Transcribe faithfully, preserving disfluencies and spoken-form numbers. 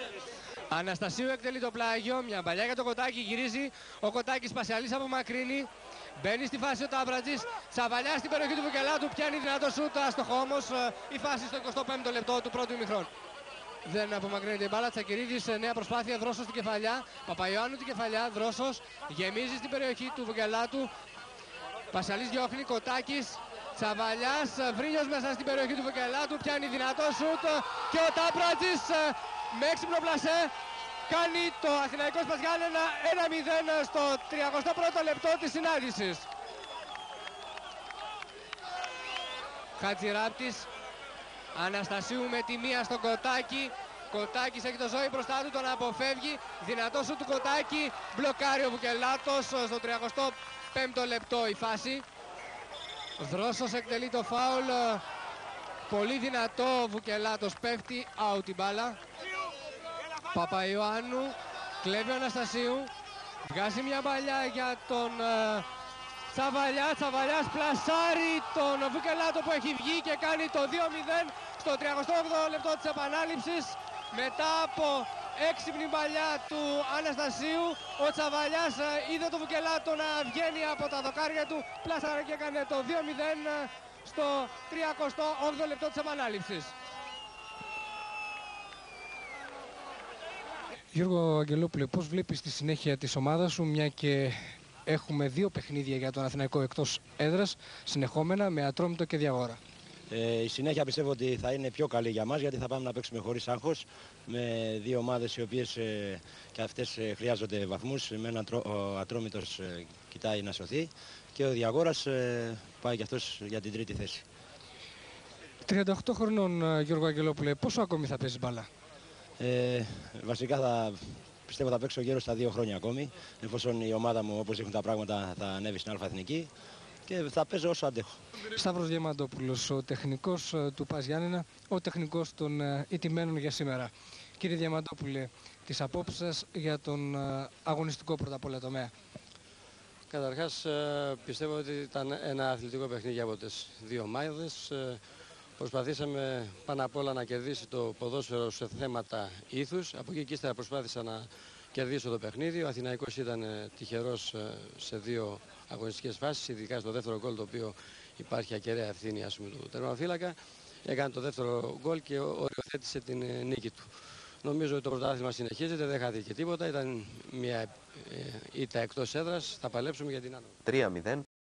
Αναστασίου εκτελεί το πλάγιο, μια παλιά για το Κοτάκι, γυρίζει ο Κοτάκης, Πασιαλής απομακρύνει. Μπαίνει στη φάση ο Τάμπρατζης, Τσαβαλιάς στην περιοχή του Βουκελάτου, πιάνει δυνατό σούτ, άστοχο όμως η φάση στο εικοστό πέμπτο λεπτό του πρώτου ημιχρόνου. Δεν απομακρύνεται η μπάλα, Τσακυρίδης, νέα προσπάθεια, Δρόσος στην κεφαλιά, Παπαϊωάννου την κεφαλιά, Δρόσος γεμίζει στην περιοχή του Βουκελάτου. Πασιαλής διώχνει, Κοτάκης, Τσαβαλιάς, Βρίνιος μέσα στην περιοχή του Βουκελάτου, πιάνει δυνατό σούτ και ο Τάμπρατζης με έξυπνο πλασέ κάνει το Αθηναϊκό Σπασιάννενα ένα μηδέν στο τριακοστό πρώτο λεπτό της συνάντησης. Χατζηράπτης, Αναστασίου με τη μία στον Κοτάκη. Κοτάκης έχει το Ζώη μπροστά του, τον αποφεύγει. Δυνατό σου του Κοτάκη, μπλοκάρει ο Βουκελάτος στο τριακοστό πέμπτο λεπτό η φάση. Δρόσος εκτελεί το φάουλ, πολύ δυνατό ο Βουκελάτος, πέφτει out η μπάλα. Παπαϊωάννου, κλέβει ο Αναστασίου, βγάζει μια παλιά για τον uh, Τσαβαλιά, Τσαβαλιάς πλασάρει τον Βουκελάτο που έχει βγει και κάνει το δύο μηδέν στο τριακοστό όγδοο λεπτό της επανάληψης. Μετά από έξυπνη παλιά του Αναστασίου, ο Τσαβαλιάς uh, είδε τον Βουκελάτο να βγαίνει από τα δοκάρια του, πλάσαρε και έκανε το δύο μηδέν uh, στο τριακοστό όγδοο λεπτό της επανάληψης. Γιώργο Αγγελόπουλε, πώς βλέπεις τη συνέχεια της ομάδας σου, μια και έχουμε δύο παιχνίδια για τον Αθηναϊκό εκτός έδρας, συνεχόμενα με Ατρόμητο και Διαγόρα? Ε, η συνέχεια πιστεύω ότι θα είναι πιο καλή για μας, γιατί θα πάμε να παίξουμε χωρίς άγχος, με δύο ομάδες οι οποίες ε, και αυτές ε, χρειάζονται βαθμούς. Με έναν ο Ατρόμητος ε, κοιτάει να σωθεί και ο Διαγόρας ε, πάει και αυτός για την τρίτη θέση. τριάντα οκτώ χρονών Γιώργο Αγγελόπουλε, πόσο ακόμη θα παίζεις μπάλα? Ε, βασικά θα, πιστεύω θα παίξω γύρω στα δύο χρόνια ακόμη, εφόσον η ομάδα μου, όπως έχουν τα πράγματα, θα ανέβει στην Α' Εθνική και θα παίζω όσο αντέχω. Σταύρος Διαμαντόπουλος, ο τεχνικός του ΠΑΣ Γιάννενα, ο τεχνικός των ηττημένων για σήμερα. Κύριε Διαμαντόπουλε, τις απόψεις σας για τον αγωνιστικό πρώτα απ' όλα τομέα? Καταρχάς πιστεύω ότι ήταν ένα αθλητικό παιχνίδι από τις δύο ομάδες. Προσπαθήσαμε πάνω απ' όλα να κερδίσει το ποδόσφαιρο σε θέματα ήθους. Από εκεί και ύστερα προσπάθησα να κερδίσω το παιχνίδι. Ο Αθηναϊκός ήταν τυχερός σε δύο αγωνιστικές φάσεις, ειδικά στο δεύτερο γκολ, το οποίο υπάρχει ακεραία ευθύνη ας πούμε, του τερματοφύλακα. Έκανε το δεύτερο γκολ και οριοθέτησε την νίκη του. Νομίζω ότι το πρωτάθλημα συνεχίζεται, δεν χάθηκε τίποτα. Ήταν μια ήττα εκτός έδρας. Θα παλέψουμε για την άνω. τρία μηδέν.